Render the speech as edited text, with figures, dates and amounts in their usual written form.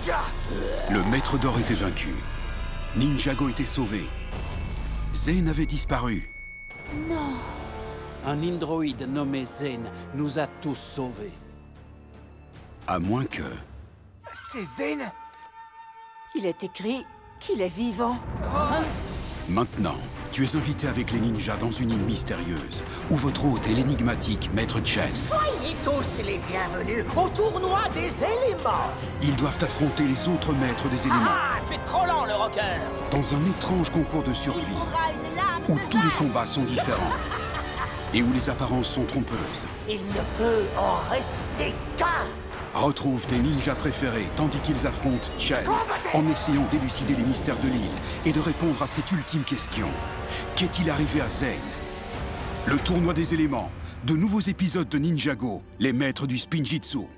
Le maître d'or était vaincu. Ninjago était sauvé. Zen avait disparu. Non. Un androïde nommé Zen nous a tous sauvés. À moins que... C'est Zen? Il est écrit qu'il est vivant. Maintenant, tu es invité avec les ninjas dans une île mystérieuse, où votre hôte est l'énigmatique Maître Chen. Soyez tous les bienvenus au tournoi des éléments. Ils doivent affronter les autres maîtres des éléments, Ah, tu es trop lent, le rocker. dans un étrange concours de survie, Faudra une lame où de tous les fer. combats sont différents, et où les apparences sont trompeuses. Il ne peut en rester qu'un. Retrouve tes ninjas préférés tandis qu'ils affrontent Chen, en essayant d'élucider les mystères de l'île et de répondre à cette ultime question. Qu'est-il arrivé à Zen? Le tournoi des éléments, de nouveaux épisodes de Ninjago, les maîtres du Spinjitzu.